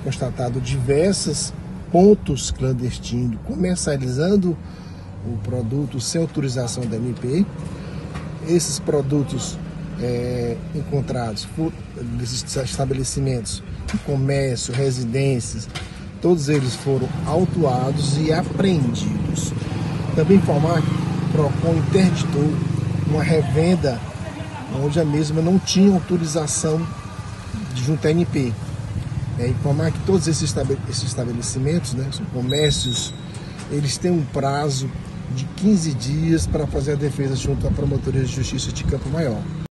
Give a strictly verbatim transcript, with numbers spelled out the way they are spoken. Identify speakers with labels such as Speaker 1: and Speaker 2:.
Speaker 1: constatado diversos pontos clandestinos comercializando o produto sem autorização da M P. Esses produtos é, encontrados nesses estabelecimentos, comércio, residências, todos eles foram autuados e apreendidos. Também informar que o PROCON interditou uma revenda onde a mesma não tinha autorização junto à N P. É, informar que todos esses estabelecimentos, né, são comércios, eles têm um prazo de quinze dias para fazer a defesa junto à Promotoria de Justiça de Campo Maior.